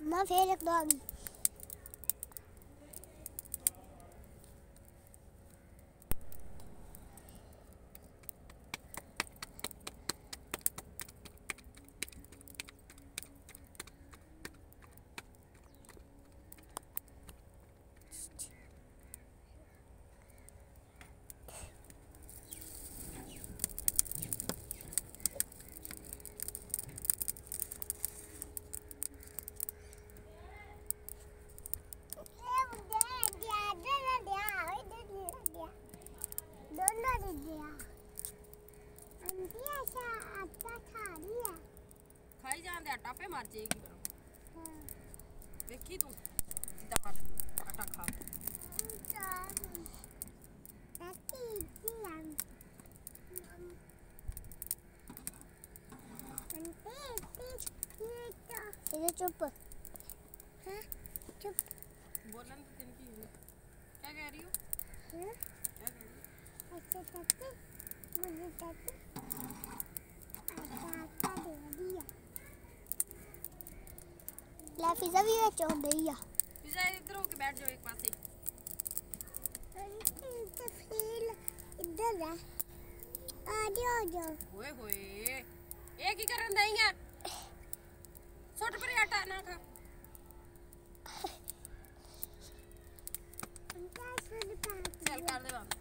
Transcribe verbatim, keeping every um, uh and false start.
मैं फिर एक दो खाई जान दे आटा पे मर जाएगी पर हाँ। देखी तू सीधा आटा खा इधर चुप हाँ चुप बोलन तो तिनकी क्या कह रही हो हाँ? क्या कह रही हो अच्छा चाची मुझे चाची आटा दे दिया ला पिज़्ज़ा भी बेचो दिया पिज़्ज़ा इधर होके बैठ जाओ एक पासे तो फिर इधर है आ जाओ जाओ ओए होए एक ही करन देंगे छोट पर आटा ना खा चल कर दे बाबू